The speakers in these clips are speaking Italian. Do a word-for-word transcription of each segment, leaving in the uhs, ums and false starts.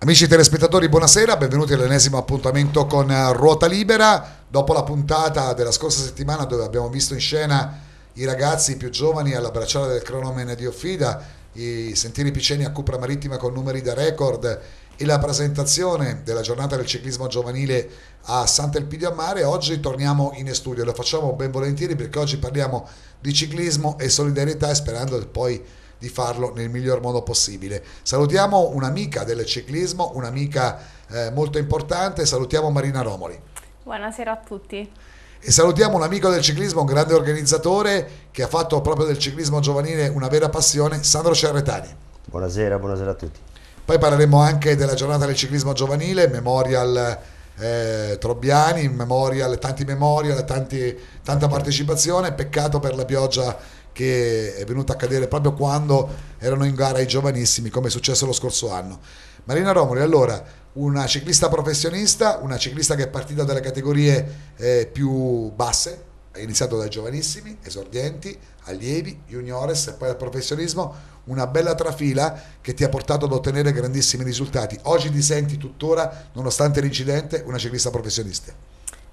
Amici telespettatori, buonasera, benvenuti all'ennesimo appuntamento con Ruota Libera. Dopo la puntata della scorsa settimana dove abbiamo visto in scena i ragazzi più giovani alla bracciale del cronomen di Offida, i Sentieri Piceni a Cupra Marittima con numeri da record e la presentazione della giornata del ciclismo giovanile a Sant'Elpidio a Mare, oggi torniamo in studio e lo facciamo ben volentieri perché oggi parliamo di ciclismo e solidarietà e sperando poi di farlo nel miglior modo possibile. Salutiamo un'amica del ciclismo, un'amica eh, molto importante, salutiamo Marina Romoli. Buonasera a tutti. E salutiamo un amico del ciclismo, un grande organizzatore che ha fatto proprio del ciclismo giovanile una vera passione, Sandro Cerretani. Buonasera, buonasera a tutti. Poi parleremo anche della giornata del ciclismo giovanile, Memorial eh, Trobbiani, Memorial, tanti Memorial, tanti, tanta partecipazione, peccato per la pioggia che è venuta a cadere proprio quando erano in gara i giovanissimi, come è successo lo scorso anno. Marina Romoli, allora, una ciclista professionista, una ciclista che è partita dalle categorie eh, più basse, ha iniziato dai giovanissimi, esordienti, allievi, juniores e poi al professionismo, una bella trafila che ti ha portato ad ottenere grandissimi risultati. Oggi ti senti tuttora, nonostante l'incidente, una ciclista professionista?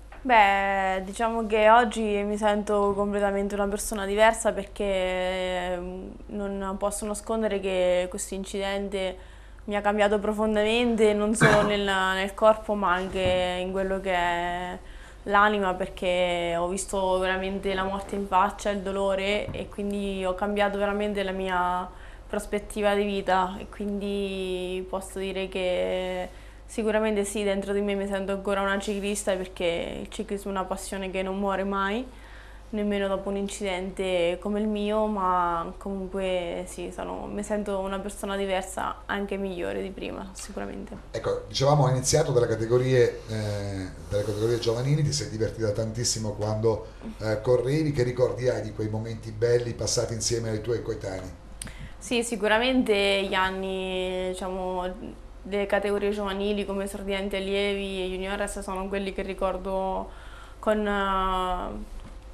Beh, diciamo che oggi mi sento completamente una persona diversa perché non posso nascondere che questo incidente mi ha cambiato profondamente, non solo nel, nel corpo ma anche in quello che è l'anima, perché ho visto veramente la morte in faccia, il dolore, e quindi ho cambiato veramente la mia prospettiva di vita, e quindi posso dire che sicuramente sì, dentro di me mi sento ancora una ciclista, perché il ciclismo è una passione che non muore mai, nemmeno dopo un incidente come il mio, ma comunque sì, sono, mi sento una persona diversa, anche migliore di prima, sicuramente. Ecco, dicevamo, hai iniziato dalle categorie, eh, dalle categorie giovanili, ti sei divertita tantissimo quando eh, correvi, che ricordi hai di quei momenti belli passati insieme ai tuoi coetanei? Sì, sicuramente gli anni, diciamo, delle categorie giovanili come esordienti, allievi e juniores sono quelli che ricordo con, uh,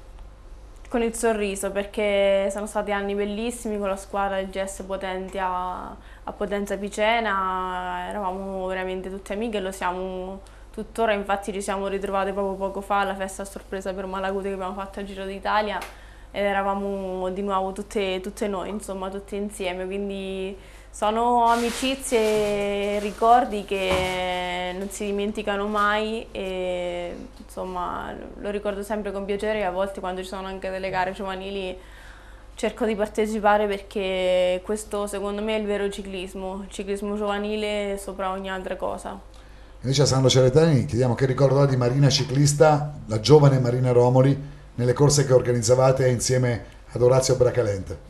con il sorriso, perché sono stati anni bellissimi con la squadra del G S Potenti a, a Potenza Picena, eravamo veramente tutte amiche e lo siamo tuttora, infatti ci siamo ritrovate proprio poco fa alla festa a sorpresa per Malagute che abbiamo fatto al Giro d'Italia ed eravamo di nuovo tutte, tutte noi, insomma, tutte insieme, quindi sono amicizie e ricordi che non si dimenticano mai e insomma lo ricordo sempre con piacere, e a volte quando ci sono anche delle gare giovanili cerco di partecipare, perché questo secondo me è il vero ciclismo, il ciclismo giovanile sopra ogni altra cosa. Invece a Sandro Cerretani chiediamo che ricordo ha di Marina ciclista, la giovane Marina Romoli, nelle corse che organizzavate insieme ad Orazio Bracalente.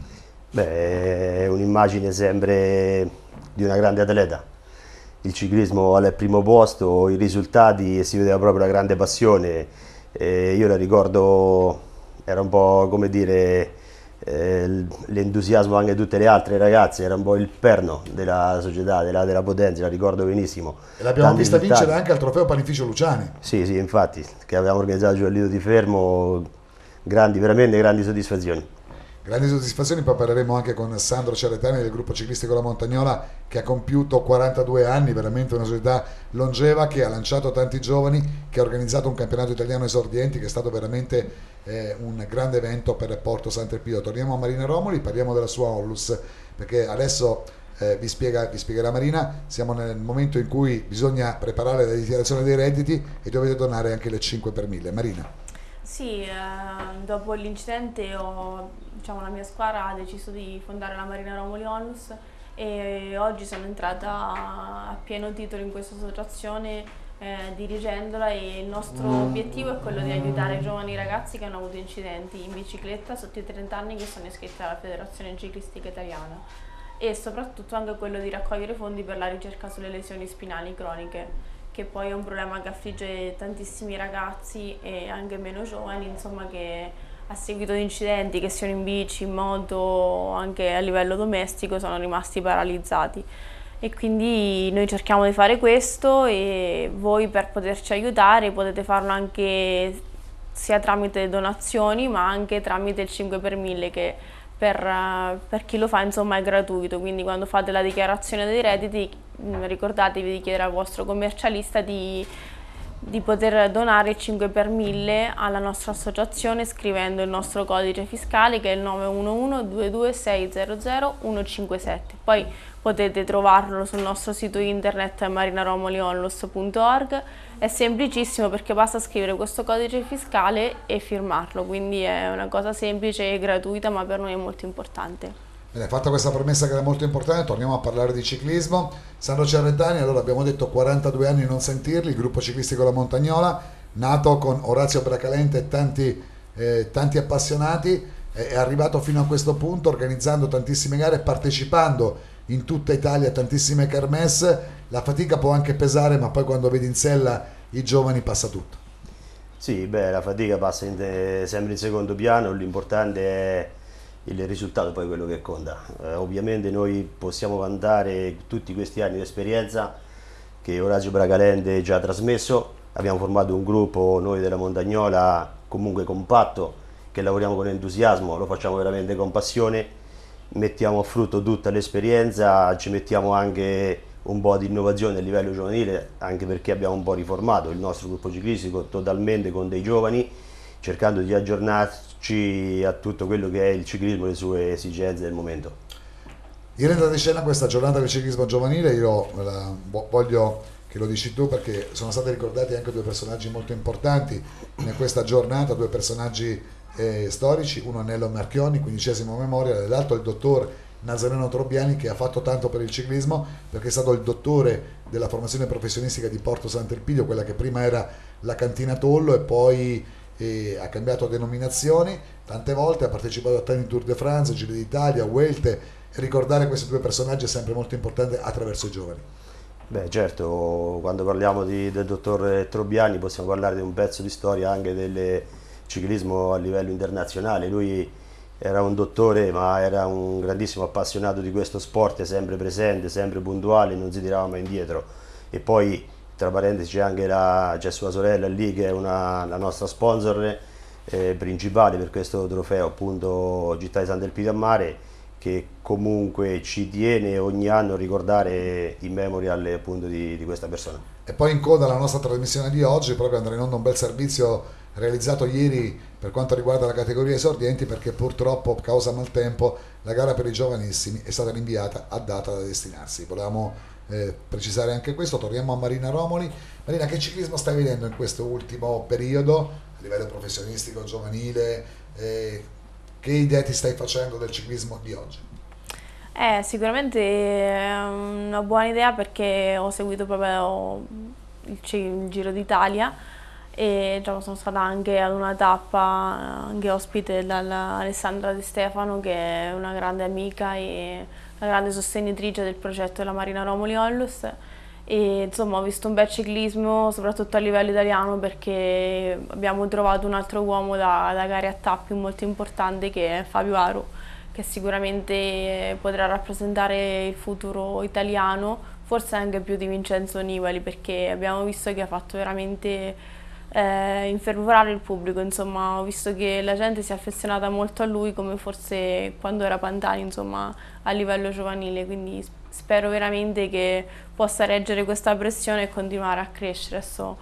Beh, è un'immagine sempre di una grande atleta. Il ciclismo al primo posto, i risultati, si vedeva proprio la grande passione. E io la ricordo, era un po' come dire eh, l'entusiasmo anche di tutte le altre ragazze, era un po' il perno della società, della, della Potenza, la ricordo benissimo. E l'abbiamo Tanti vista risultati. vincere anche al trofeo Panificio Luciani. Sì, sì, infatti, che avevamo organizzato giù al Lido di Fermo, grandi, veramente grandi soddisfazioni. Grandi soddisfazioni, poi parleremo anche con Sandro Cerretani del gruppo ciclistico La Montagnola, che ha compiuto quarantadue anni, veramente una società longeva che ha lanciato tanti giovani, che ha organizzato un campionato italiano esordienti che è stato veramente eh, un grande evento per Porto Sant'Elpidio. Torniamo a Marina Romoli, parliamo della sua Onlus, perché adesso eh, vi, spiega, vi spiegherà Marina, siamo nel momento in cui bisogna preparare la dichiarazione dei redditi e dovete donare anche le cinque per mille. Marina. Sì, eh, dopo l'incidente ho, diciamo, la mia squadra ha deciso di fondare la Marina Romoli Onlus e oggi sono entrata a pieno titolo in questa associazione eh, dirigendola, e il nostro obiettivo è quello di aiutare i giovani ragazzi che hanno avuto incidenti in bicicletta sotto i trenta anni che sono iscritti alla Federazione Ciclistica Italiana, e soprattutto anche quello di raccogliere fondi per la ricerca sulle lesioni spinali croniche, che poi è un problema che affligge tantissimi ragazzi e anche meno giovani, insomma, che a seguito di incidenti, che siano in bici, in moto o anche a livello domestico, sono rimasti paralizzati. E quindi noi cerchiamo di fare questo, e voi per poterci aiutare potete farlo anche sia tramite donazioni ma anche tramite il cinque per mille, che per, uh, per chi lo fa insomma è gratuito, quindi quando fate la dichiarazione dei redditi mh, ricordatevi di chiedere al vostro commercialista di, di poter donare cinque per mille alla nostra associazione scrivendo il nostro codice fiscale che è il nove uno uno due due sei zero zero uno cinque sette. Poi potete trovarlo sul nostro sito internet marinaromolionlus punto org. È semplicissimo perché basta scrivere questo codice fiscale e firmarlo, quindi è una cosa semplice e gratuita, ma per noi è molto importante. Bene, fatta questa premessa che era molto importante, torniamo a parlare di ciclismo. Sandro Cerretani, allora abbiamo detto quarantadue anni non sentirli, il gruppo ciclistico La Montagnola, nato con Orazio Bracalente e tanti, eh, tanti appassionati, eh, è arrivato fino a questo punto organizzando tantissime gare, partecipando in tutta Italia a tantissime kermesse. La fatica può anche pesare, ma poi quando vedi in sella i giovani passa tutto. Sì, beh, la fatica passa in, eh, sempre in secondo piano, l'importante è il risultato, poi quello che conta. Eh, ovviamente noi possiamo vantare tutti questi anni di esperienza che Orazio Bracalente già ha trasmesso, abbiamo formato un gruppo, noi della Montagnola, comunque compatto, che lavoriamo con entusiasmo, lo facciamo veramente con passione, mettiamo a frutto tutta l'esperienza, ci mettiamo anche un po' di innovazione a livello giovanile, anche perché abbiamo un po' riformato il nostro gruppo ciclistico totalmente con dei giovani, cercando di aggiornarci a tutto quello che è il ciclismo e le sue esigenze del momento. In renda di scena questa giornata del ciclismo giovanile, io la, voglio che lo dici tu perché sono stati ricordati anche due personaggi molto importanti in questa giornata, due personaggi eh, storici, uno Nello Marchioni, quindicesimo memorial, e l'altro il dottor Nazareno Trobbiani, che ha fatto tanto per il ciclismo perché è stato il dottore della formazione professionistica di Porto Sant'Elpidio, quella che prima era la Cantina Tollo e poi eh, ha cambiato denominazioni tante volte, ha partecipato a tanti Tour de France, Giro d'Italia, Vuelte, e ricordare questi due personaggi è sempre molto importante attraverso i giovani. Beh, certo, quando parliamo di, del dottor Trobbiani possiamo parlare di un pezzo di storia anche del ciclismo a livello internazionale. Lui era un dottore, ma era un grandissimo appassionato di questo sport, sempre presente, sempre puntuale, non si tirava mai indietro. E poi, tra parentesi, c'è anche la, c'è sua sorella lì, che è una, la nostra sponsor eh, principale per questo trofeo, appunto Città di Sant'Elpidio a Mare, che comunque ci tiene ogni anno a ricordare i memorial appunto di, di questa persona. E poi in coda alla nostra trasmissione di oggi proprio andrà in onda un bel servizio realizzato ieri per quanto riguarda la categoria esordienti, perché purtroppo causa maltempo la gara per i giovanissimi è stata rinviata a data da destinarsi. Volevamo eh, precisare anche questo. Torniamo a Marina Romoli. Marina, che ciclismo stai vedendo in questo ultimo periodo a livello professionistico, giovanile? Eh, che idea ti stai facendo del ciclismo di oggi? Eh, sicuramente è una buona idea perché ho seguito proprio il, il Giro d'Italia e diciamo, sono stata anche ad una tappa, anche ospite dall'Alessandra De Stefano, che è una grande amica e una grande sostenitrice del progetto della Marina Romoli Onlus. E insomma ho visto un bel ciclismo soprattutto a livello italiano, perché abbiamo trovato un altro uomo da, da gare a tappi molto importante, che è Fabio Aru, che sicuramente potrà rappresentare il futuro italiano, forse anche più di Vincenzo Nibali, perché abbiamo visto che ha fatto veramente eh, infervorare il pubblico. Insomma, ho visto che la gente si è affezionata molto a lui, come forse quando era Pantani, insomma, a livello giovanile, quindi spero veramente che possa reggere questa pressione e continuare a crescere. Adesso,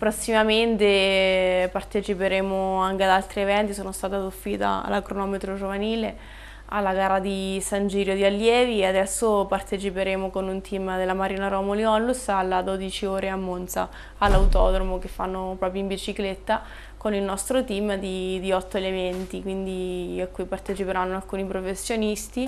prossimamente parteciperemo anche ad altri eventi, sono stata addoffita alla cronometro giovanile, alla gara di San Girio di Allievi, e adesso parteciperemo con un team della Marina Romoli Onlus alla dodici ore a Monza, all'autodromo, che fanno proprio in bicicletta con il nostro team di, di otto elementi, quindi a cui parteciperanno alcuni professionisti.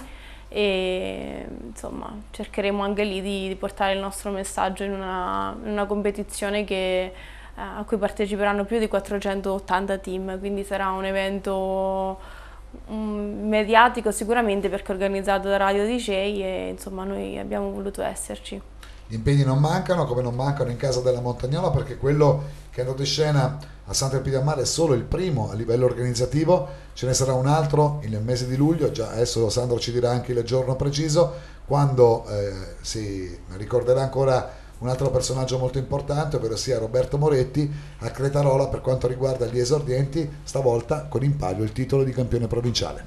E insomma cercheremo anche lì di, di portare il nostro messaggio in una, in una competizione che, eh, a cui parteciperanno più di quattrocentottanta team, quindi sarà un evento um, mediatico sicuramente, perché è organizzato da Radio D J e insomma noi abbiamo voluto esserci. Gli impegni non mancano, come non mancano in casa della Montagnola, perché quello che è andato in scena a Sant'Elpidio a Mare è solo il primo a livello organizzativo, ce ne sarà un altro nel mese di luglio, già adesso Sandro ci dirà anche il giorno preciso, quando eh, si ricorderà ancora un altro personaggio molto importante, ovvero sia Roberto Moretti a Cretarola per quanto riguarda gli esordienti, stavolta con in palio il titolo di campione provinciale.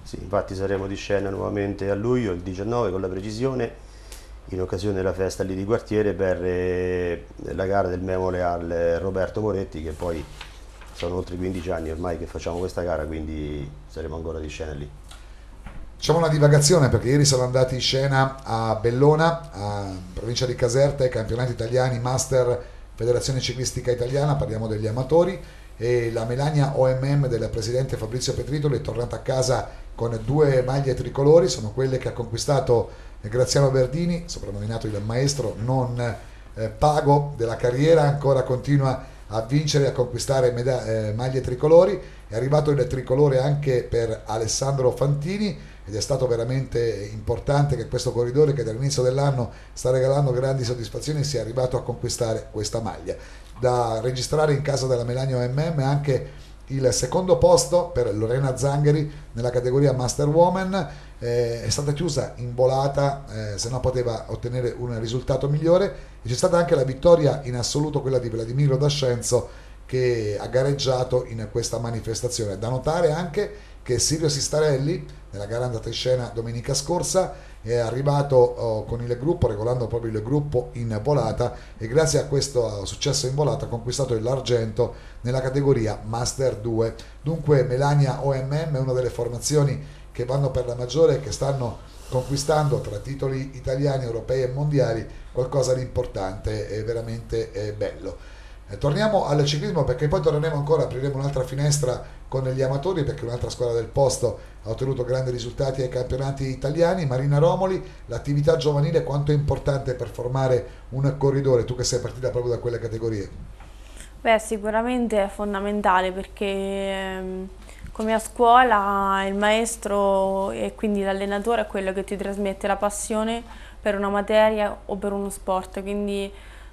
Sì, infatti saremo di scena nuovamente a luglio, il diciannove, con la Precisione, in occasione della festa lì di quartiere per eh, la gara del Memole al Roberto Moretti, che poi sono oltre quindici anni ormai che facciamo questa gara, quindi saremo ancora di scena lì. Facciamo una divagazione perché ieri sono andati in scena a Bellona, a provincia di Caserta, ai campionati italiani Master Federazione Ciclistica Italiana, parliamo degli amatori, e la Melania O M M del presidente Fabrizio Petritoli è tornata a casa con due maglie tricolori, sono quelle che ha conquistato Graziano Verdini, soprannominato il maestro non eh, pago della carriera, ancora continua a vincere e a conquistare eh, maglie tricolori. È arrivato il tricolore anche per Alessandro Fantini ed è stato veramente importante che questo corridore, che dall'inizio dell'anno sta regalando grandi soddisfazioni, sia arrivato a conquistare questa maglia. Da registrare in casa della Melania O M M anche il secondo posto per Lorena Zangheri nella categoria Master Woman, eh, è stata chiusa in volata, eh, se no poteva ottenere un risultato migliore, e c'è stata anche la vittoria in assoluto, quella di Vladimiro D'Ascenzo, che ha gareggiato in questa manifestazione. Da notare anche che Silvio Sistarelli, nella gara andata in scena domenica scorsa, è arrivato oh, con il gruppo, regolando proprio il gruppo in volata, e grazie a questo successo in volata ha conquistato l'argento nella categoria Master due. Dunque Melania O M M è una delle formazioni che vanno per la maggiore e che stanno conquistando tra titoli italiani, europei e mondiali qualcosa di importante e veramente eh, bello. Eh, torniamo al ciclismo, perché poi torneremo ancora, apriremo un'altra finestra con gli amatori, perché un'altra squadra del posto ha ottenuto grandi risultati ai campionati italiani. Marina Romoli, l'attività giovanile quanto è importante per formare un corridore, tu che sei partita proprio da quelle categorie? Beh, sicuramente è fondamentale, perché ehm, come a scuola il maestro e quindi l'allenatore è quello che ti trasmette la passione per una materia o per uno sport, quindi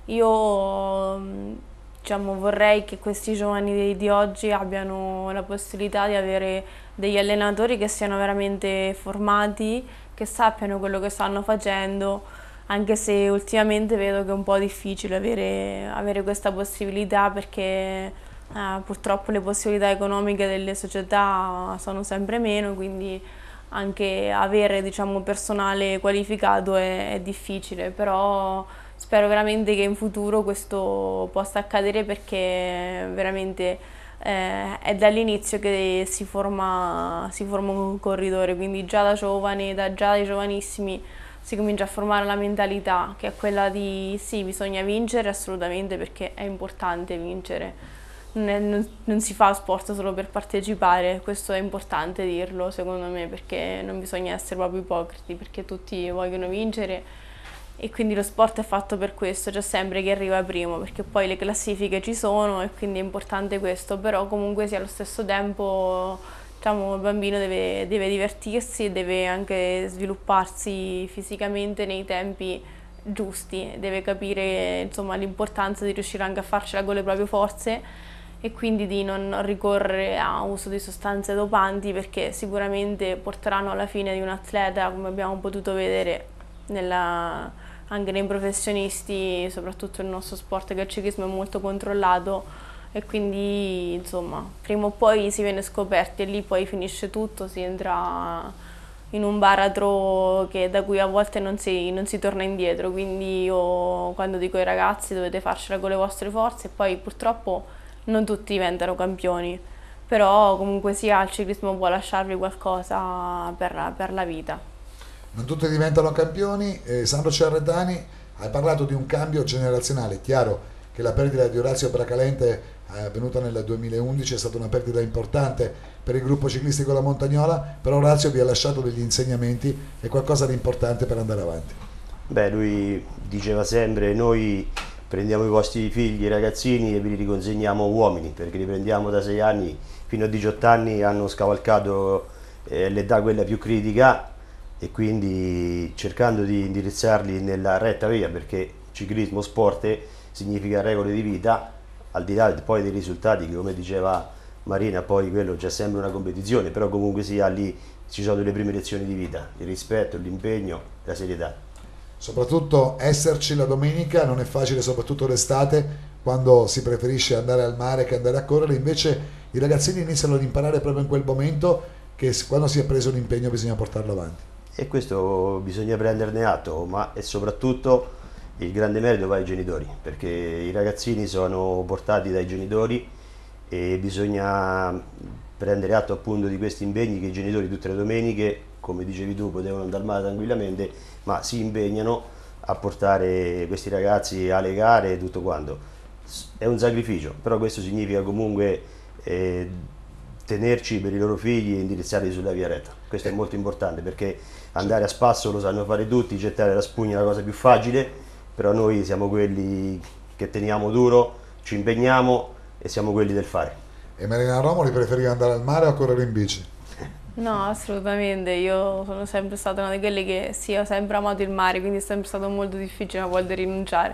io diciamo, vorrei che questi giovani di, di oggi abbiano la possibilità di avere degli allenatori che siano veramente formati, che sappiano quello che stanno facendo, anche se ultimamente vedo che è un po' difficile avere, avere questa possibilità, perché eh, purtroppo le possibilità economiche delle società sono sempre meno, quindi anche avere, diciamo, personale qualificato è, è difficile, però spero veramente che in futuro questo possa accadere, perché veramente eh, è dall'inizio che si forma, si forma un corridore, quindi già da giovane, da già dai giovanissimi si comincia a formare la mentalità, che è quella di sì, bisogna vincere assolutamente, perché è importante vincere. Non, è, non, non si fa sport solo per partecipare, questo è importante dirlo secondo me, perché non bisogna essere proprio ipocriti, perché tutti vogliono vincere e quindi lo sport è fatto per questo, c'è sempre chi arriva primo, perché poi le classifiche ci sono e quindi è importante questo, però comunque sia allo stesso tempo, diciamo, il bambino deve, deve divertirsi e deve anche svilupparsi fisicamente nei tempi giusti, deve capire insomma l'importanza di riuscire anche a farcela con le proprie forze e quindi di non ricorrere a uso di sostanze dopanti, perché sicuramente porteranno alla fine di un atleta, come abbiamo potuto vedere nella, anche nei professionisti, soprattutto nel nostro sport che il ciclismo è molto controllato, e quindi insomma prima o poi si viene scoperti e lì poi finisce tutto, si entra in un baratro che, da cui a volte non si, non si torna indietro, quindi io quando dico ai ragazzi dovete farcela con le vostre forze, e poi purtroppo non tutti diventano campioni, però comunque sia il ciclismo può lasciarvi qualcosa per, per la vita. Non tutti diventano campioni. eh, Sandro Cerretani, hai parlato di un cambio generazionale. È chiaro che la perdita di Orazio Bracalente, eh, avvenuta nel duemilaundici, è stata una perdita importante per il gruppo ciclistico La Montagnola, però Orazio vi ha lasciato degli insegnamenti e qualcosa di importante per andare avanti. Beh, lui diceva sempre: noi prendiamo i vostri figli, i ragazzini, e vi li riconsegniamo uomini, perché li prendiamo da sei anni fino a diciotto anni, hanno scavalcato eh, l'età quella più critica, e quindi cercando di indirizzarli nella retta via, perché ciclismo, sport significa regole di vita, al di là poi dei risultati che, come diceva Marina, poi quello c'è sempre una competizione, però comunque sia lì ci sono le prime lezioni di vita, il rispetto, l'impegno, la serietà. Soprattutto esserci la domenica non è facile, soprattutto l'estate, quando si preferisce andare al mare che andare a correre. Invece i ragazzini iniziano ad imparare proprio in quel momento che quando si è preso un impegno bisogna portarlo avanti. E questo bisogna prenderne atto, ma e soprattutto il grande merito va ai genitori, perché i ragazzini sono portati dai genitori e bisogna prendere atto appunto di questi impegni che i genitori tutte le domeniche, come dicevi tu, potevano andare male tranquillamente, ma si impegnano a portare questi ragazzi alle gare e tutto quanto. È un sacrificio, però questo significa comunque eh, tenerci per i loro figli e indirizzarli sulla via retta. Questo è molto importante, perché andare a spasso lo sanno fare tutti, gettare la spugna è la cosa più facile, però noi siamo quelli che teniamo duro, ci impegniamo e siamo quelli del fare. E Marina Romoli preferiva andare al mare o correre in bici? No, assolutamente, io sono sempre stata una di quelle che sì, ho sempre amato il mare, quindi è sempre stato molto difficile a volte rinunciare,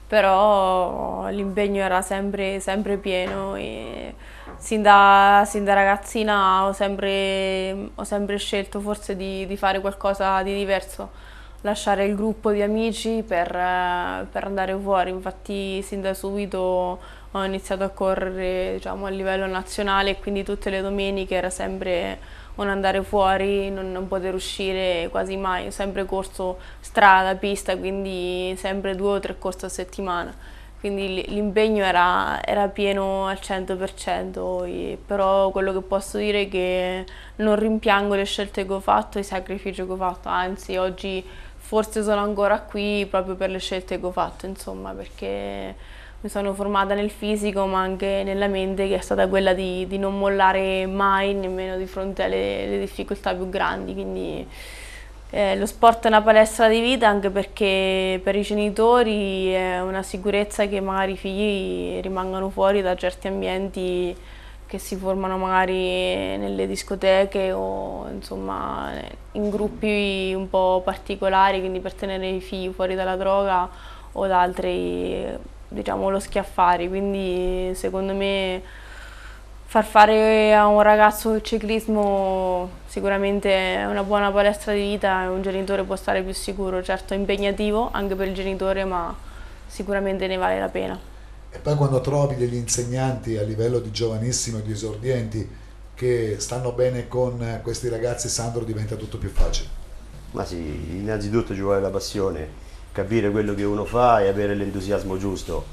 però l'impegno era sempre, sempre pieno e sin da, sin da ragazzina ho sempre, ho sempre scelto forse di, di fare qualcosa di diverso, lasciare il gruppo di amici per, per andare fuori. Infatti sin da subito ho iniziato a correre, diciamo, a livello nazionale e quindi tutte le domeniche era sempre un andare fuori, non, non poter uscire quasi mai. Ho sempre corso strada, pista, quindi sempre due o tre corse a settimana. Quindi l'impegno era, era pieno al cento per cento, e, però quello che posso dire è che non rimpiango le scelte che ho fatto e i sacrifici che ho fatto, anzi oggi forse sono ancora qui proprio per le scelte che ho fatto, insomma, perché mi sono formata nel fisico ma anche nella mente, che è stata quella di, di non mollare mai, nemmeno di fronte alle, alle difficoltà più grandi. Quindi eh, lo sport è una palestra di vita, anche perché per i genitori è una sicurezza che magari i figli rimangano fuori da certi ambienti che si formano magari nelle discoteche o insomma in gruppi un po' particolari, quindi per tenere i figli fuori dalla droga o da altri, diciamo, lo schiaffari. Quindi secondo me far fare a un ragazzo il ciclismo sicuramente è una buona palestra di vita e un genitore può stare più sicuro. Certo è impegnativo anche per il genitore, ma sicuramente ne vale la pena. E poi quando trovi degli insegnanti a livello di giovanissimo e di esordienti che stanno bene con questi ragazzi, Sandro, diventa tutto più facile. Ma sì, innanzitutto ci vuole la passione, capire quello che uno fa e avere l'entusiasmo giusto,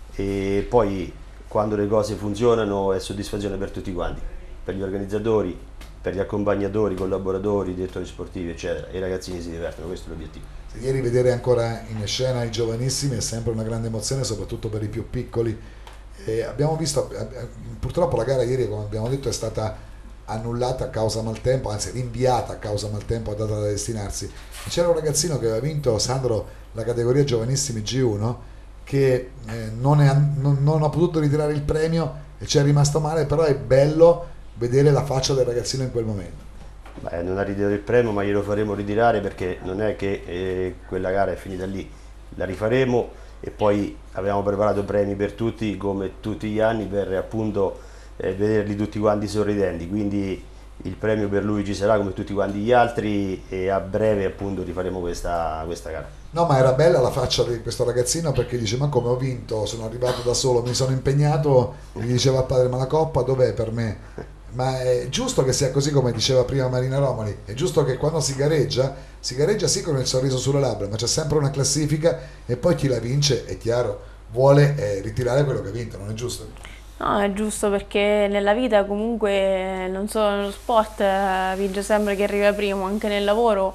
e poi quando le cose funzionano è soddisfazione per tutti quanti, per gli organizzatori, per gli accompagnatori, collaboratori, direttori sportivi eccetera. I ragazzini si divertono, questo è l'obiettivo. Ieri vedere ancora in scena i giovanissimi è sempre una grande emozione, soprattutto per i più piccoli. E abbiamo visto, purtroppo la gara ieri, come abbiamo detto, è stata annullata a causa maltempo, anzi rinviata a causa maltempo, data da destinarsi. C'era un ragazzino che aveva vinto, Sandro, la categoria giovanissimi G uno, che eh, non, è, non, non ha potuto ritirare il premio e ci è rimasto male, però è bello vedere la faccia del ragazzino in quel momento. Beh, non ha ritirato il premio, ma glielo faremo ritirare, perché non è che eh, quella gara è finita lì, la rifaremo e poi abbiamo preparato premi per tutti come tutti gli anni, per appunto eh, vederli tutti quanti sorridenti, quindi il premio per lui ci sarà come tutti quanti gli altri e a breve appunto rifaremo questa, questa gara. No, ma era bella la faccia di questo ragazzino, perché dice: ma come, ho vinto, sono arrivato da solo, mi sono impegnato, e gli diceva al padre: ma la coppa dov'è per me? Ma è giusto che sia così, come diceva prima Marina Romoli, è giusto che quando si gareggia, si gareggia sì con il sorriso sulle labbra, ma c'è sempre una classifica e poi chi la vince, è chiaro, vuole eh, ritirare quello che ha vinto, non è giusto? No, è giusto, perché nella vita comunque, non solo nello sport, eh, vince sempre chi arriva primo, anche nel lavoro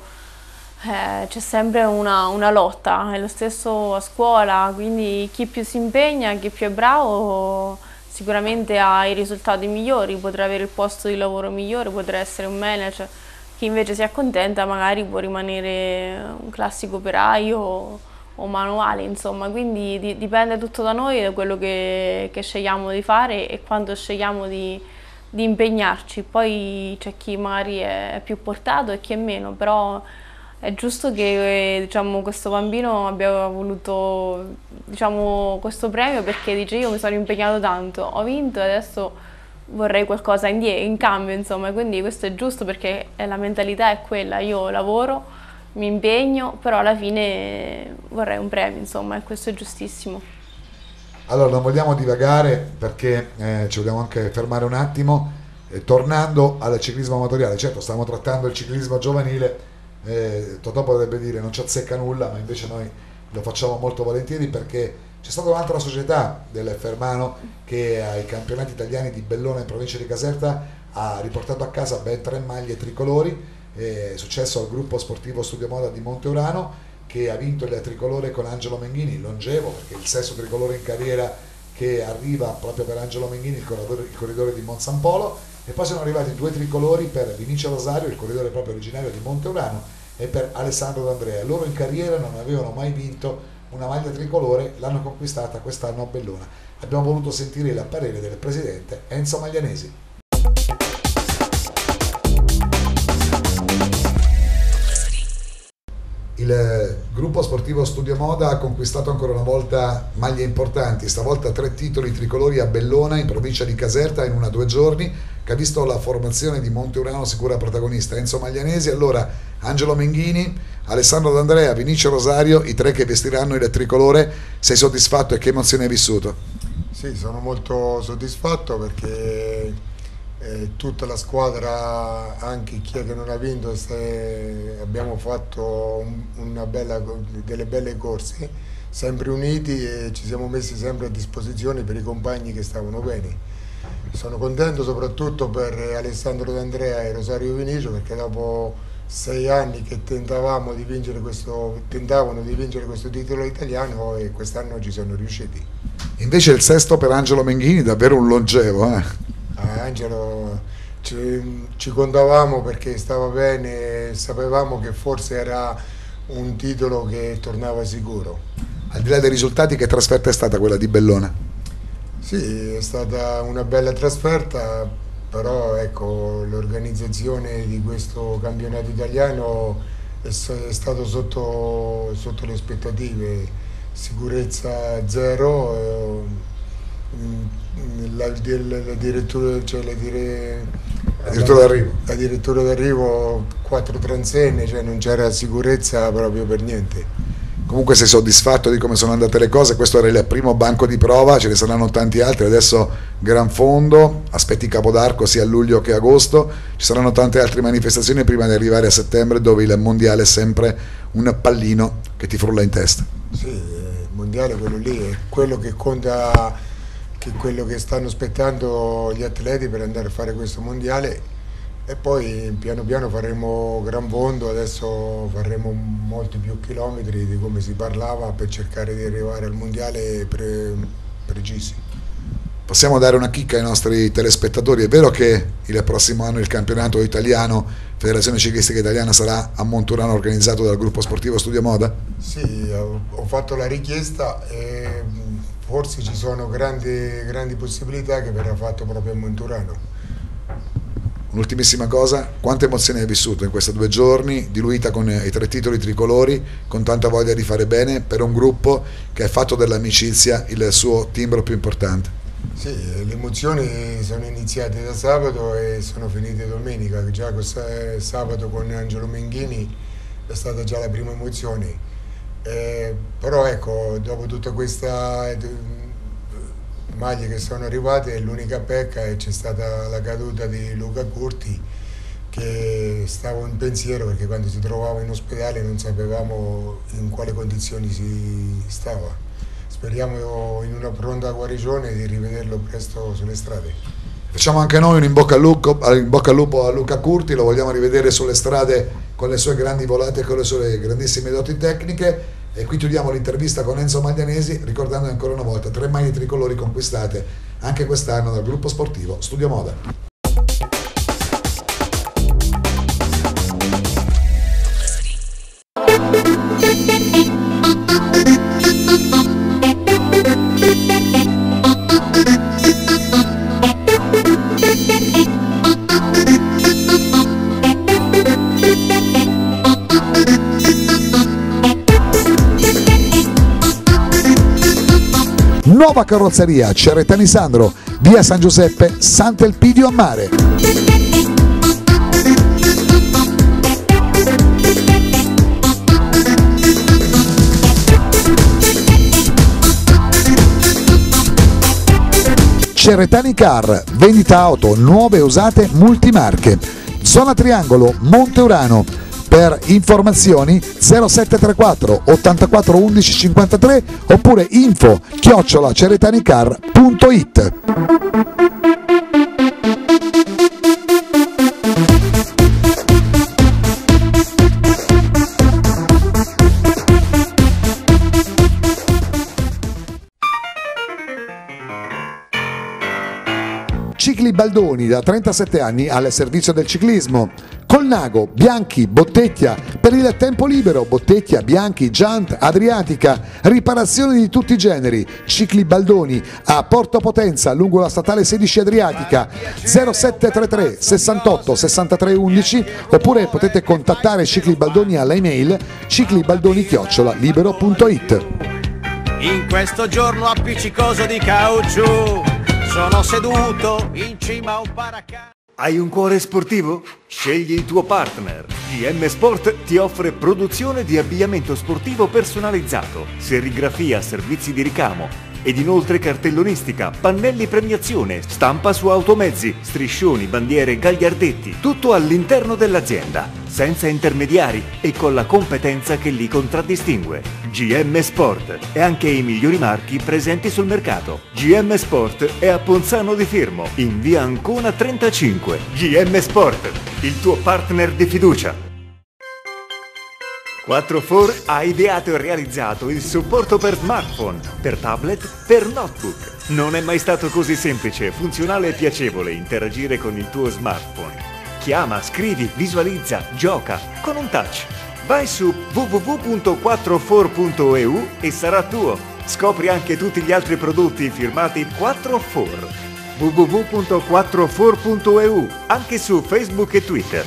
eh, c'è sempre una, una lotta, è lo stesso a scuola, quindi chi più si impegna, chi più è bravo sicuramente ha i risultati migliori, potrà avere il posto di lavoro migliore, potrà essere un manager. Chi invece si accontenta magari può rimanere un classico operaio o, o manuale, insomma, quindi di, dipende tutto da noi, da quello che, che scegliamo di fare e quando scegliamo di, di impegnarci. Poi c'è chi magari è più portato e chi è meno, però è giusto che, diciamo, questo bambino abbia voluto, diciamo, questo premio, perché dice: io mi sono impegnato tanto, ho vinto e adesso vorrei qualcosa in, in cambio, insomma. Quindi questo è giusto, perché la mentalità è quella: io lavoro, mi impegno, però alla fine vorrei un premio, insomma, e questo è giustissimo. Allora, non vogliamo divagare, perché eh, ci vogliamo anche fermare un attimo. eh, tornando al ciclismo amatoriale, certo stiamo trattando il ciclismo giovanile, eh, Totò potrebbe dire non ci azzecca nulla, ma invece noi lo facciamo molto volentieri perché c'è stata un'altra società del Fermano che ai campionati italiani di Bellona in provincia di Caserta ha riportato a casa ben tre maglie tricolori. È successo al gruppo sportivo Studio Moda di Monteurano, che ha vinto il tricolore con Angelo Menghini, longevo perché il sesto tricolore in carriera che arriva proprio per Angelo Menghini, il corridore, il corridore di Monsampolo, e poi sono arrivati due tricolori per Vinicio Rosario, il corridore proprio originario di Monteurano, e per Alessandro D'Andrea. Loro in carriera non avevano mai vinto una maglia tricolore, l'hanno conquistata quest'anno a Bellona. Abbiamo voluto sentire il parere del presidente Enzo Maglianesi. Il gruppo sportivo Studio Moda ha conquistato ancora una volta maglie importanti, stavolta tre titoli tricolori a Bellona in provincia di Caserta in una due giorni, che ha visto la formazione di Monteurano sicura protagonista. Enzo Maglianesi, allora Angelo Menghini, Alessandro D'Andrea, Vinicio Rosario, i tre che vestiranno il tricolore. Sei soddisfatto e che emozione hai vissuto? Sì, sono molto soddisfatto perché eh, tutta la squadra, anche chi è che non ha vinto, se abbiamo fatto un, una bella, delle belle corse, sempre uniti, e ci siamo messi sempre a disposizione per i compagni che stavano bene. Sono contento soprattutto per Alessandro D'Andrea e Rosario Vinicio, perché dopo sei anni che tentavamo di vincere questo, tentavano di vincere questo titolo italiano, e quest'anno ci sono riusciti. Invece il sesto per Angelo Menghini, davvero un longevo. Eh? Ah, Angelo, ci, ci contavamo perché stava bene, sapevamo che forse era un titolo che tornava sicuro. Al di là dei risultati, che trasferta è stata quella di Bellona? Sì, è stata una bella trasferta, però ecco, l'organizzazione di questo campionato italiano è, è stato sotto, sotto le aspettative, sicurezza zero, eh, la, la, la direttura, cioè la, dire, d'arrivo, la direttura d'arrivo, quattro transenne, cioè non c'era sicurezza proprio per niente. Comunque sei soddisfatto di come sono andate le cose? Questo era il primo banco di prova, ce ne saranno tanti altri, adesso Gran Fondo, aspetti Capodarco sia a luglio che a agosto, ci saranno tante altre manifestazioni prima di arrivare a settembre, dove il mondiale è sempre un pallino che ti frulla in testa. Sì, il mondiale quello lì è quello che conta, che è quello che stanno aspettando gli atleti per andare a fare questo mondiale. E poi piano piano faremo Gran Fondo, adesso faremo molti più chilometri di come si parlava per cercare di arrivare al mondiale pre precisi. Possiamo dare una chicca ai nostri telespettatori? È vero che il prossimo anno il campionato italiano, Federazione Ciclistica Italiana, sarà a Monteurano, organizzato dal gruppo sportivo Studio Moda? Sì, ho, ho fatto la richiesta e forse ci sono grandi, grandi possibilità che verrà fatto proprio a Monteurano. Un'ultimissima cosa, quante emozioni hai vissuto in questi due giorni, diluita con i tre titoli tricolori, con tanta voglia di fare bene per un gruppo che ha fatto dell'amicizia il suo timbro più importante? Sì, le emozioni sono iniziate da sabato e sono finite domenica. Già sabato con Angelo Menghini è stata già la prima emozione, eh, però ecco, dopo tutta questa maglie che sono arrivate, l'unica pecca è c'è stata la caduta di Luca Curti, che stavo in pensiero perché quando si trovava in ospedale non sapevamo in quali condizioni si stava. Speriamo in una pronta guarigione di rivederlo presto sulle strade. Facciamo anche noi un in bocca al lupo, in bocca al lupo a Luca Curti, lo vogliamo rivedere sulle strade con le sue grandi volate e con le sue grandissime doti tecniche. E qui chiudiamo l'intervista con Enzo Maglianesi, ricordando ancora una volta tre maglie tricolori conquistate anche quest'anno dal gruppo sportivo Studio Moda. Nuova carrozzeria Cerretani Sandro, via San Giuseppe, Sant'Elpidio a Mare. Ceretani Car, vendita auto nuove e usate multimarche. Zona Triangolo, Monte Urano. Per informazioni zero sette tre quattro ottantaquattro undici cinquantatré oppure info chiocciola ceretanicar punto it. Cicli Baldoni, da trentasette anni al servizio del ciclismo. Colnago, Bianchi, Bottecchia, per il tempo libero, Bottecchia, Bianchi, Giant, Adriatica, riparazioni di tutti i generi. Cicli Baldoni a Porto Potenza, lungo la statale sedici Adriatica, zero sette tre tre sessantotto sessantatré undici, oppure potete contattare Cicli Baldoni all'email ciclibaldoni chiocciola libero punto it. In questo giorno appiccicoso di caucciù sono seduto in cima a un paracadute. Hai un cuore sportivo? Scegli il tuo partner. G M Sport ti offre produzione di abbigliamento sportivo personalizzato, serigrafia, servizi di ricamo ed inoltre cartellonistica, pannelli premiazione, stampa su automezzi, striscioni, bandiere, gagliardetti, tutto all'interno dell'azienda, senza intermediari e con la competenza che li contraddistingue. G M Sport e anche i migliori marchi presenti sul mercato. G M Sport è a Ponzano di Firmo, in via Ancona trentacinque. G M Sport, il tuo partner di fiducia. quattro quattro ha ideato e realizzato il supporto per smartphone, per tablet, per notebook. Non è mai stato così semplice, funzionale e piacevole interagire con il tuo smartphone. Chiama, scrivi, visualizza, gioca con un touch. Vai su w w w punto quattro quattro punto e u e sarà tuo. Scopri anche tutti gli altri prodotti firmati quattro quattro. w w w punto quattro quattro punto e u, anche su Facebook e Twitter.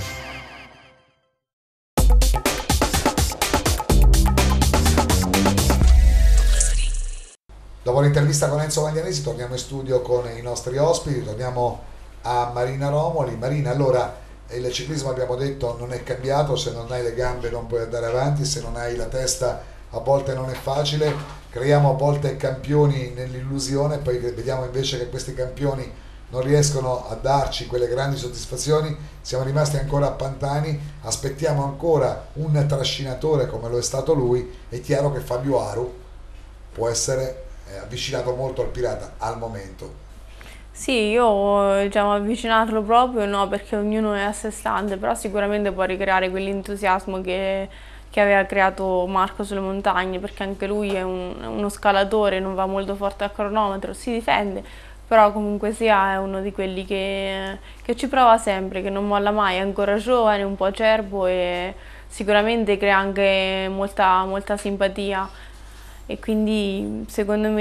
Dopo l'intervista con Enzo Maglianesi torniamo in studio con i nostri ospiti, torniamo a Marina Romoli. Marina, allora il ciclismo abbiamo detto non è cambiato, se non hai le gambe non puoi andare avanti, se non hai la testa a volte non è facile, creiamo a volte campioni nell'illusione, poi vediamo invece che questi campioni non riescono a darci quelle grandi soddisfazioni, siamo rimasti ancora a Pantani, aspettiamo ancora un trascinatore come lo è stato lui. È chiaro che Fabio Aru può essere avvicinato molto al Pirata al momento. Sì, io diciamo avvicinarlo proprio no, perché ognuno è a sé stante, però sicuramente può ricreare quell'entusiasmo che, che aveva creato Marco sulle montagne, perché anche lui è, un, è uno scalatore, non va molto forte a cronometro, si difende, però comunque sia è uno di quelli che, che ci prova sempre, che non molla mai, è ancora giovane, un po' acerbo e sicuramente crea anche molta, molta simpatia. E quindi secondo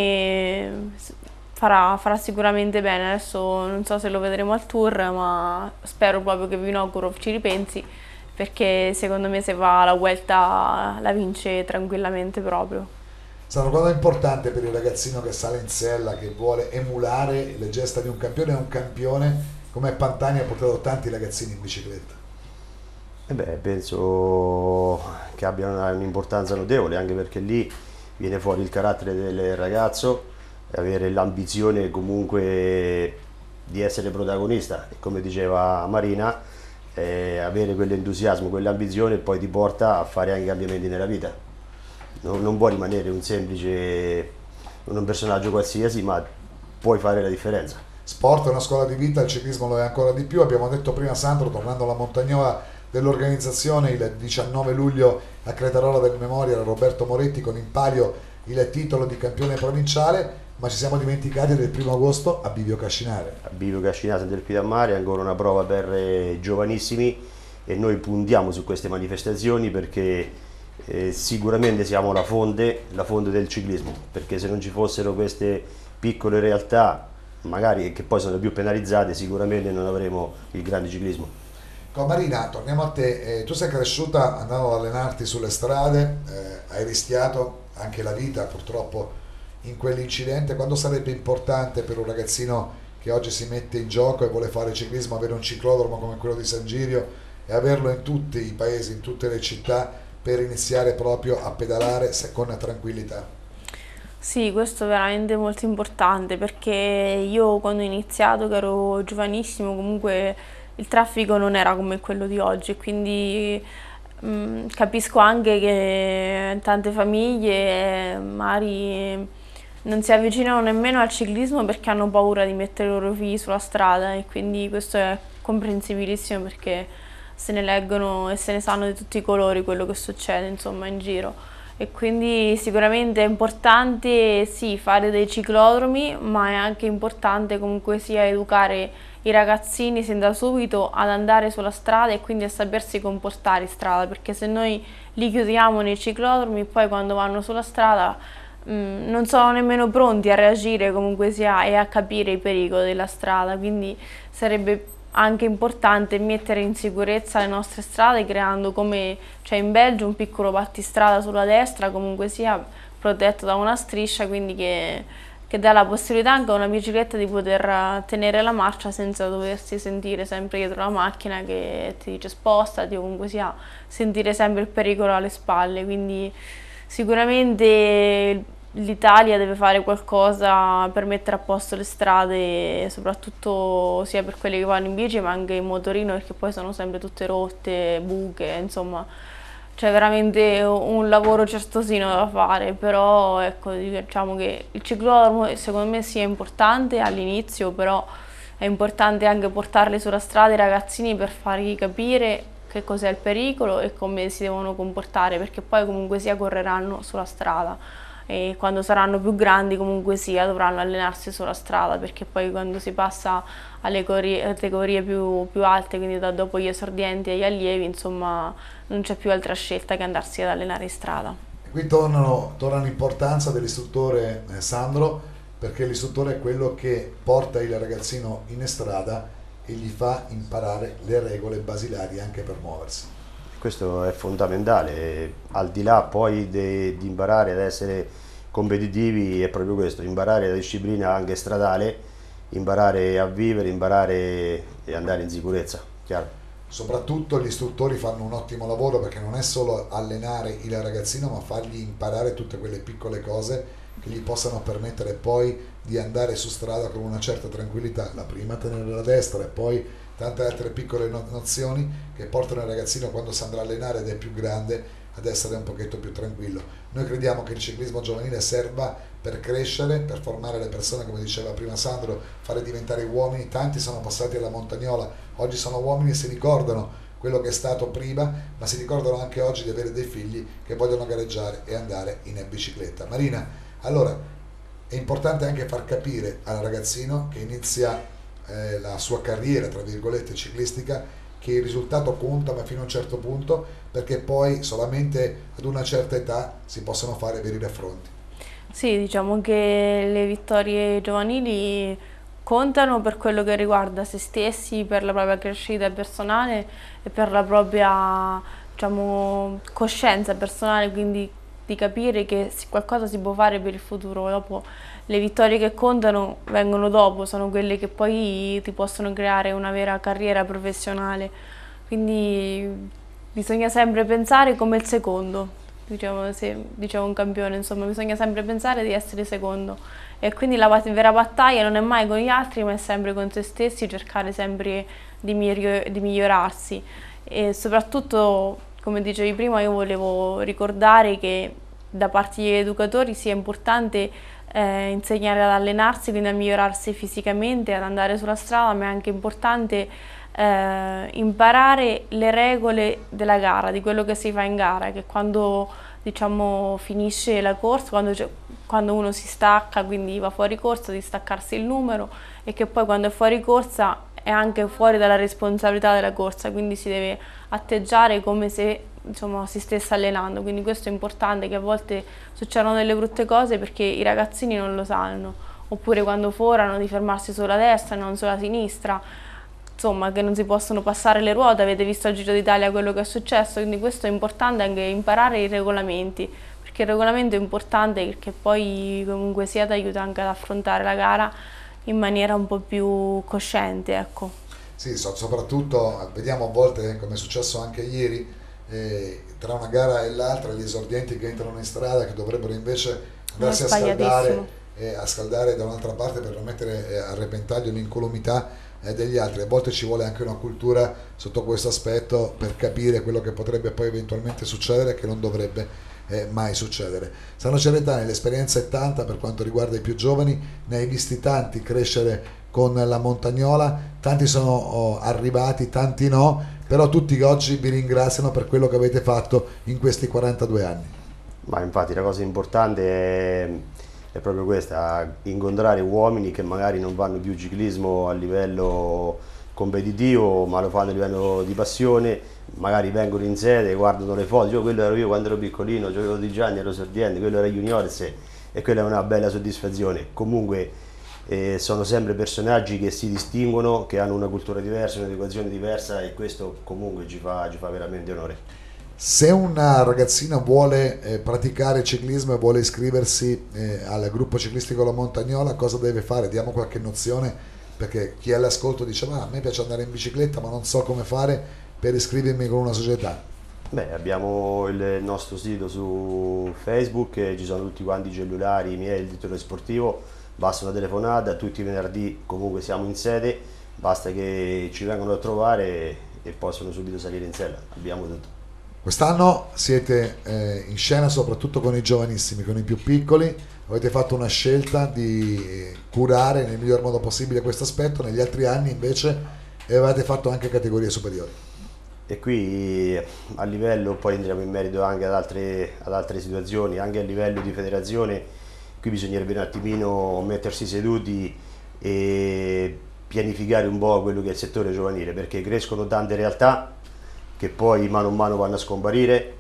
me farà, farà sicuramente bene. Adesso non so se lo vedremo al Tour, ma spero proprio che Vinokurov ci ripensi, perché secondo me se va alla Vuelta la vince tranquillamente proprio. Sarà una cosa importante per il ragazzino che sale in sella, che vuole emulare le gesta di un campione, e un campione come Pantani ha portato tanti ragazzini in bicicletta. E beh, penso che abbiano un'importanza notevole, anche perché lì viene fuori il carattere del ragazzo, avere l'ambizione comunque di essere protagonista e come diceva Marina, eh, avere quell'entusiasmo, quell'ambizione poi ti porta a fare anche cambiamenti nella vita. Non, non può rimanere un semplice, un personaggio qualsiasi, ma puoi fare la differenza. Sport è una scuola di vita, il ciclismo lo è ancora di più. Abbiamo detto prima, Sandro, tornando alla Montagnola, dell'organizzazione il diciannove luglio a Cretarola del Memorial, Roberto Moretti con in palio il titolo di campione provinciale, ma ci siamo dimenticati del primo agosto a Bivio Cascinare. A Bivio Cascinare del Piede a Mare, ancora una prova per eh, giovanissimi, e noi puntiamo su queste manifestazioni perché eh, sicuramente siamo la fonte, la fonte del ciclismo, perché se non ci fossero queste piccole realtà, magari che poi sono più penalizzate, sicuramente non avremo il grande ciclismo. Con Marina, torniamo a te, eh, tu sei cresciuta andando ad allenarti sulle strade, eh, hai rischiato anche la vita purtroppo in quell'incidente. Quando sarebbe importante per un ragazzino che oggi si mette in gioco e vuole fare ciclismo avere un ciclodromo come quello di San Girio e averlo in tutti i paesi, in tutte le città, per iniziare proprio a pedalare con tranquillità? Sì, questo è veramente molto importante perché io quando ho iniziato, che ero giovanissimo, comunque il traffico non era come quello di oggi, quindi mh, capisco anche che tante famiglie magari non si avvicinano nemmeno al ciclismo perché hanno paura di mettere i loro figli sulla strada e quindi questo è comprensibilissimo perché se ne leggono e se ne sanno di tutti i colori quello che succede insomma in giro. E quindi sicuramente è importante sì fare dei ciclodromi, ma è anche importante comunque sia educare i ragazzini sin da subito ad andare sulla strada e quindi a sapersi comportare in strada, perché se noi li chiudiamo nei ciclodromi poi quando vanno sulla strada mh, non sono nemmeno pronti a reagire comunque sia e a capire i pericoli della strada, quindi sarebbe anche importante mettere in sicurezza le nostre strade creando come c'è in Belgio un piccolo battistrada sulla destra comunque sia protetto da una striscia, quindi che, che dà la possibilità anche a una bicicletta di poter tenere la marcia senza doversi sentire sempre dietro la macchina che ti dice spostati o comunque sia sentire sempre il pericolo alle spalle, quindi sicuramente l'Italia deve fare qualcosa per mettere a posto le strade, soprattutto sia per quelli che vanno in bici ma anche in motorino perché poi sono sempre tutte rotte, buche, insomma c'è veramente un lavoro certosino da fare, però ecco diciamo che il ciclodromo secondo me sia importante all'inizio, però è importante anche portarli sulla strada i ragazzini per fargli capire che cos'è il pericolo e come si devono comportare perché poi comunque sia correranno sulla strada. E quando saranno più grandi comunque sia dovranno allenarsi sulla strada perché poi quando si passa alle categorie più, più alte, quindi da dopo gli esordienti e gli allievi, insomma non c'è più altra scelta che andarsi ad allenare in strada. E qui tornano, torna l'importanza dell'istruttore eh, Sandro, perché l'istruttore è quello che porta il ragazzino in strada e gli fa imparare le regole basilari anche per muoversi. Questo è fondamentale, al di là poi di imparare ad essere competitivi è proprio questo, imparare la disciplina anche stradale, imparare a vivere, imparare e andare in sicurezza, chiaro? Soprattutto gli istruttori fanno un ottimo lavoro perché non è solo allenare il ragazzino ma fargli imparare tutte quelle piccole cose che gli possano permettere poi di andare su strada con una certa tranquillità, la prima tenere la destra e poi tante altre piccole nozioni che portano il ragazzino quando si andrà a allenare ed è più grande ad essere un pochetto più tranquillo. Noi crediamo che il ciclismo giovanile serva per crescere, per formare le persone, come diceva prima Sandro, fare diventare uomini. Tanti sono passati alla Montagnola, oggi sono uomini e si ricordano quello che è stato prima, ma si ricordano anche oggi di avere dei figli che vogliono gareggiare e andare in bicicletta. Marina, allora è importante anche far capire al ragazzino che inizia eh, la sua carriera, tra virgolette, ciclistica, che il risultato conta ma fino a un certo punto, perché poi solamente ad una certa età si possono fare veri raffronti. Sì, diciamo che le vittorie giovanili contano per quello che riguarda se stessi, per la propria crescita personale e per la propria, diciamo, coscienza personale, quindi di capire che qualcosa si può fare per il futuro. Dopo le vittorie che contano vengono dopo, sono quelle che poi ti possono creare una vera carriera professionale, quindi bisogna sempre pensare come il secondo, diciamo, se diceva un campione, insomma bisogna sempre pensare di essere secondo e quindi la vera battaglia non è mai con gli altri ma è sempre con se stessi, cercare sempre di, di migliorarsi e soprattutto, come dicevi prima, io volevo ricordare che da parte degli educatori sia importante eh, insegnare ad allenarsi, quindi a migliorarsi fisicamente, ad andare sulla strada, ma è anche importante eh, imparare le regole della gara, di quello che si fa in gara, che quando diciamo finisce la corsa, quando, quando uno si stacca, quindi va fuori corsa, di staccarsi il numero e che poi quando è fuori corsa è anche fuori dalla responsabilità della corsa, quindi si deve atteggiare come se insomma, si stesse allenando, quindi questo è importante, che a volte succedono delle brutte cose perché i ragazzini non lo sanno, oppure quando forano di fermarsi sulla destra e non sulla sinistra, insomma che non si possono passare le ruote, avete visto al Giro d'Italia quello che è successo, quindi questo è importante anche imparare i regolamenti, perché il regolamento è importante perché poi comunque sia ti aiuta anche ad affrontare la gara in maniera un po' più cosciente, ecco. Sì, so, soprattutto vediamo a volte, come è successo anche ieri, eh, tra una gara e l'altra gli esordienti che entrano in strada che dovrebbero invece andarsi a scaldare, eh, a scaldare da un'altra parte per non mettere eh, a repentaglio l'incolumità eh, degli altri. A volte ci vuole anche una cultura sotto questo aspetto per capire quello che potrebbe poi eventualmente succedere e che non dovrebbe eh, mai succedere. Sano Ceretani, l'esperienza è tanta per quanto riguarda i più giovani, ne hai visti tanti crescere con la Montagnola, tanti sono oh, arrivati, tanti no, però tutti oggi vi ringraziano per quello che avete fatto in questi quarantadue anni. Ma infatti la cosa importante è, è proprio questa, incontrare uomini che magari non fanno più ciclismo a livello competitivo, ma lo fanno a livello di passione, magari vengono in sede, guardano le foto, io quello ero io quando ero piccolino, giocavo di Gianni, ero sordiente, quello era Juniores, e quella è una bella soddisfazione. Comunque eh, sono sempre personaggi che si distinguono, che hanno una cultura diversa, un'educazione diversa, e questo comunque ci fa, ci fa veramente onore. Se una ragazzina vuole eh, praticare ciclismo e vuole iscriversi eh, al gruppo ciclistico La Montagnola, cosa deve fare? Diamo qualche nozione, perché chi è all'ascolto dice ma a me piace andare in bicicletta ma non so come fare per iscrivermi con una società. Beh, abbiamo il nostro sito su Facebook, eh, ci sono tutti quanti i cellulari, i miei, il direttore sportivo, basta una telefonata, tutti i venerdì comunque siamo in sede, basta che ci vengano a trovare e possono subito salire in sella, abbiamo tutto. Quest'anno siete eh, in scena soprattutto con i giovanissimi, con i più piccoli, avete fatto una scelta di curare nel miglior modo possibile questo aspetto, negli altri anni invece avete fatto anche categorie superiori. E qui a livello, poi entriamo in merito anche ad altre, ad altre situazioni, anche a livello di federazione, qui bisognerebbe un attimino mettersi seduti e pianificare un po' quello che è il settore giovanile, perché crescono tante realtà che poi mano a mano vanno a scomparire,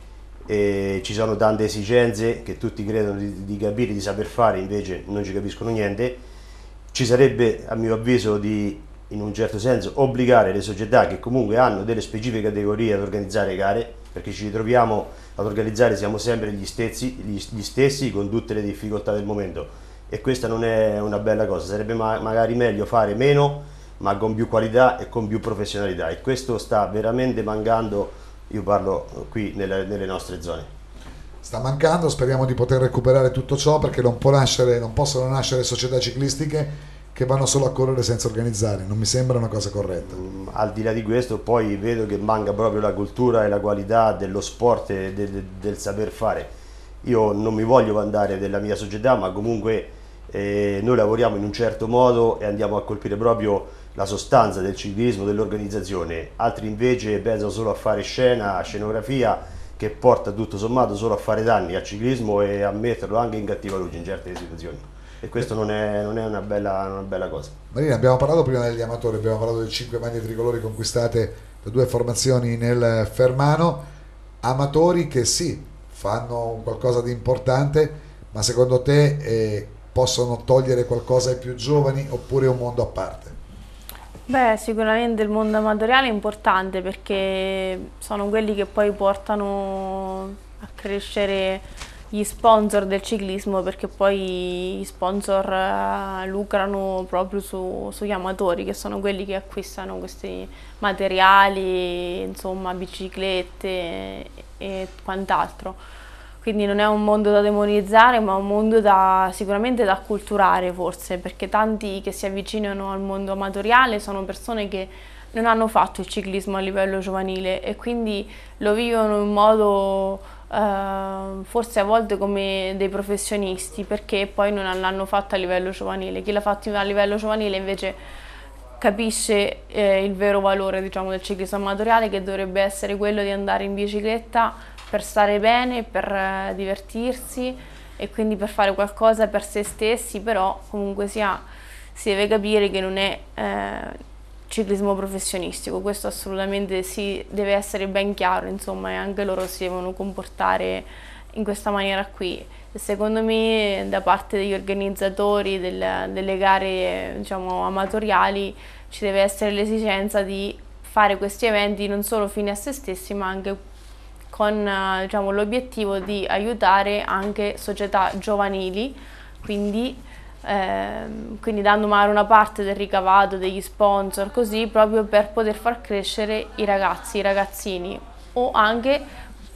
e ci sono tante esigenze che tutti credono di, di capire, di saper fare, invece non ci capiscono niente. Ci sarebbe, a mio avviso, di in un certo senso obbligare le società che comunque hanno delle specifiche categorie ad organizzare gare, perché ci ritroviamo ad organizzare, siamo sempre gli stessi, gli, gli stessi con tutte le difficoltà del momento, e questa non è una bella cosa. Sarebbe ma magari meglio fare meno ma con più qualità e con più professionalità, e questo sta veramente mancando, io parlo qui nelle, nelle nostre zone. Sta mancando, speriamo di poter recuperare tutto ciò, perché non, può nascere, non possono nascere società ciclistiche che vanno solo a correre senza organizzare, non mi sembra una cosa corretta. Mm, al di là di questo poi vedo che manca proprio la cultura e la qualità dello sport e del, del saper fare. Io non mi voglio vantare della mia società, ma comunque eh, noi lavoriamo in un certo modo e andiamo a colpire proprio la sostanza del ciclismo, dell'organizzazione. Altri invece pensano solo a fare scena, scenografia, che porta tutto sommato solo a fare danni al ciclismo e a metterlo anche in cattiva luce in certe situazioni, e questo non è, non è una, bella, una bella cosa. Marina, abbiamo parlato prima degli amatori, abbiamo parlato delle cinque maglie tricolori conquistate da due formazioni nel Fermano, amatori che sì, fanno qualcosa di importante, ma secondo te eh, possono togliere qualcosa ai più giovani, oppure è un mondo a parte? Beh, sicuramente il mondo amatoriale è importante, perché sono quelli che poi portano a crescere gli sponsor del ciclismo, perché poi gli sponsor uh, lucrano proprio su, sugli amatori, che sono quelli che acquistano questi materiali, insomma biciclette e, e quant'altro. Quindi non è un mondo da demonizzare, ma un mondo da, sicuramente da acculturare forse, perché tanti che si avvicinano al mondo amatoriale sono persone che non hanno fatto il ciclismo a livello giovanile e quindi lo vivono in modo eh, forse a volte come dei professionisti, perché poi non l'hanno fatto a livello giovanile. Chi l'ha fatto a livello giovanile invece capisce eh, il vero valore, diciamo, del ciclismo amatoriale, che dovrebbe essere quello di andare in bicicletta per stare bene, per eh, divertirsi e quindi per fare qualcosa per se stessi, però comunque sia, si deve capire che non è eh, ciclismo professionistico, questo assolutamente sì, deve essere ben chiaro, insomma, e anche loro si devono comportare in questa maniera qui. E secondo me da parte degli organizzatori del, delle gare, diciamo, amatoriali ci deve essere l'esigenza di fare questi eventi non solo fine a se stessi, ma anche con diciamo, l'obiettivo di aiutare anche società giovanili, quindi, ehm, quindi dando magari una parte del ricavato, degli sponsor, così proprio per poter far crescere i ragazzi, i ragazzini, o anche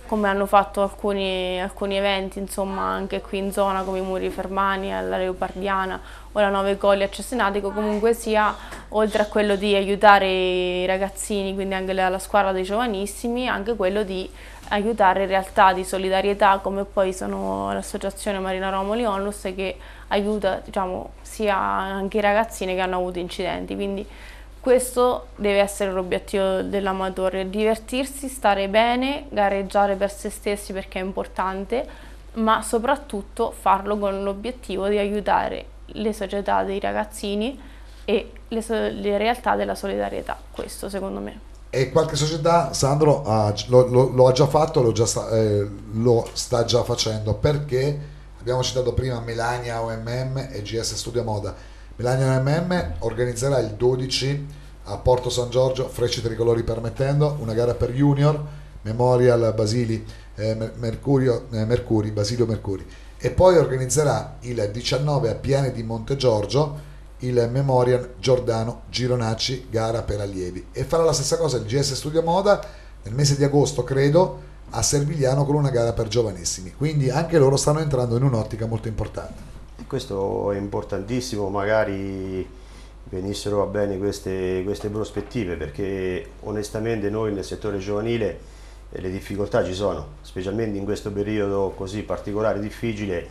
come hanno fatto alcuni, alcuni eventi, insomma, anche qui in zona, come i Muri Fermani, alla Leopardiana o la Nove Colli a Cesenatico. Comunque sia, oltre a quello di aiutare i ragazzini, quindi anche la, la squadra dei giovanissimi, anche quello di aiutare realtà di solidarietà come poi sono l'associazione Marina Romoli Onlus, che aiuta, diciamo, sia anche i ragazzini che hanno avuto incidenti. Quindi questo deve essere l'obiettivo dell'amatore: divertirsi, stare bene, gareggiare per se stessi perché è importante, ma soprattutto farlo con l'obiettivo di aiutare le società dei ragazzini e le, so le realtà della solidarietà. Questo secondo me. E qualche società, Sandro, ha, lo, lo, lo ha già fatto, lo, già sta, eh, lo sta già facendo, perché abbiamo citato prima Melania O M M e G S Studio Moda. Melania O M M organizzerà il dodici a Porto San Giorgio, frecce tricolori permettendo, una gara per junior, Memorial Basili, eh, Mercurio, eh, Mercuri, Basilio Mercuri, e poi organizzerà il diciannove a Piane di Monte Giorgio il Memorial Giordano Gironacci, gara per allievi, e farà la stessa cosa il G S Studio Moda nel mese di agosto, credo, a Servigliano con una gara per giovanissimi. Quindi anche loro stanno entrando in un'ottica molto importante. Questo è importantissimo, magari venissero a bene queste, queste prospettive, perché onestamente noi nel settore giovanile eh, le difficoltà ci sono, specialmente in questo periodo così particolare, difficile,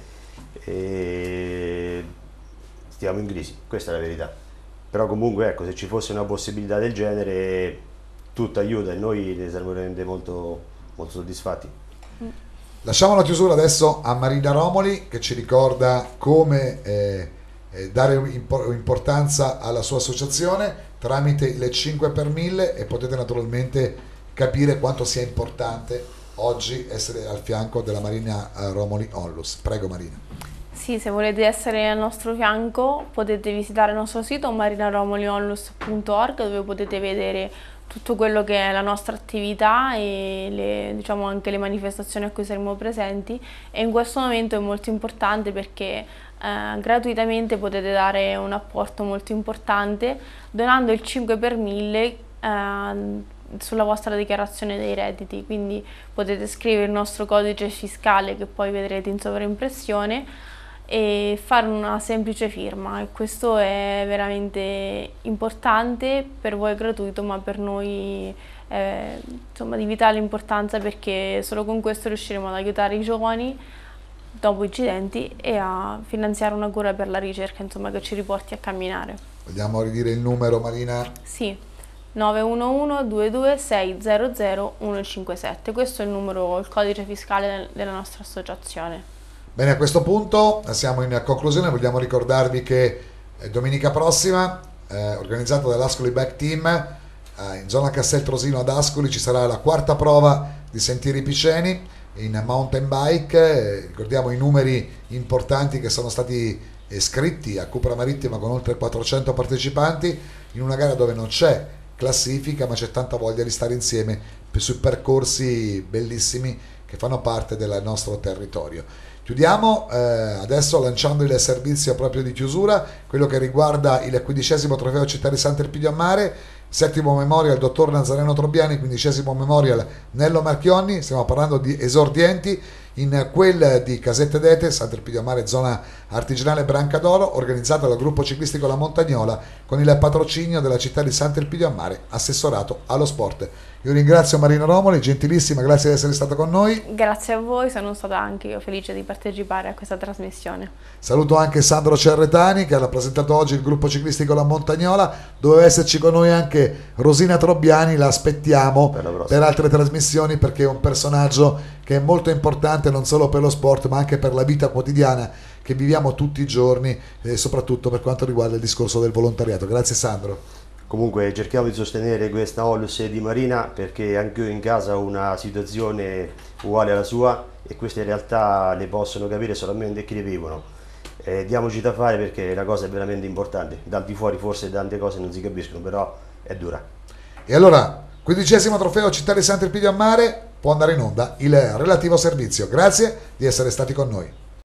e stiamo in crisi, questa è la verità. Però comunque, ecco, se ci fosse una possibilità del genere, tutto aiuta e noi ne saremmo veramente molto, molto soddisfatti. Lasciamo la chiusura adesso a Marina Romoli, che ci ricorda come eh, eh, dare impo importanza alla sua associazione tramite le cinque per mille, e potete naturalmente capire quanto sia importante oggi essere al fianco della Marina Romoli Onlus. Prego Marina. Sì, se volete essere al nostro fianco potete visitare il nostro sito marina romoli onlus punto org, dove potete vedere tutto quello che è la nostra attività e le, diciamo, anche le manifestazioni a cui saremo presenti. E in questo momento è molto importante perché eh, gratuitamente potete dare un apporto molto importante donando il cinque per mille eh, sulla vostra dichiarazione dei redditi. Quindi potete scrivere il nostro codice fiscale, che poi vedrete in sovraimpressione, e fare una semplice firma, e questo è veramente importante. Per voi è gratuito, ma per noi è, insomma, di vitale importanza, perché solo con questo riusciremo ad aiutare i giovani dopo incidenti e a finanziare una cura per la ricerca, insomma, che ci riporti a camminare. Vogliamo ridire il numero, Marina? Sì, nove uno uno due due sei zero zero uno cinque sette, questo è il numero, il codice fiscale della nostra associazione. Bene, a questo punto siamo in conclusione. Vogliamo ricordarvi che eh, domenica prossima, eh, organizzata dall'Ascoli Bike Team, eh, in zona Casteltrosino ad Ascoli ci sarà la quarta prova di Sentieri Piceni in mountain bike. Eh, ricordiamo i numeri importanti che sono stati iscritti a Cupra Marittima, con oltre quattrocento partecipanti, in una gara dove non c'è classifica, ma c'è tanta voglia di stare insieme su percorsi bellissimi che fanno parte del nostro territorio. Chiudiamo eh, adesso lanciando il servizio proprio di chiusura, quello che riguarda il quindicesimo trofeo Città di Sant'Elpidio a Mare, settimo memorial Dottor Nazareno Trobbiani, quindicesimo memorial Nello Marchionni. Stiamo parlando di esordienti in quel di Casette d'Ete, Sant'Elpidio a Mare, zona artigianale Brancadoro, organizzata dal gruppo ciclistico La Montagnola con il patrocinio della città di Sant'Elpidio a Mare, assessorato allo sport. Io ringrazio Marina Romoli, gentilissima, grazie di essere stata con noi. Grazie a voi, sono stata anche io felice di partecipare a questa trasmissione. Saluto anche Sandro Cerretani, che ha rappresentato oggi il gruppo ciclistico La Montagnola. Doveva esserci con noi anche Rosina Trobbiani, la aspettiamo per, per altre trasmissioni, perché è un personaggio che è molto importante non solo per lo sport, ma anche per la vita quotidiana che viviamo tutti i giorni, e soprattutto per quanto riguarda il discorso del volontariato. Grazie Sandro. Comunque cerchiamo di sostenere questa Onlus di Marina, perché anche io in casa ho una situazione uguale alla sua, e queste realtà le possono capire solamente chi le vivono. Eh, diamoci da fare, perché la cosa è veramente importante. Dal di fuori forse tante cose non si capiscono, però è dura. E allora, quindicesimo trofeo Città di Sant'Elpidio a Mare, può andare in onda il relativo servizio. Grazie di essere stati con noi.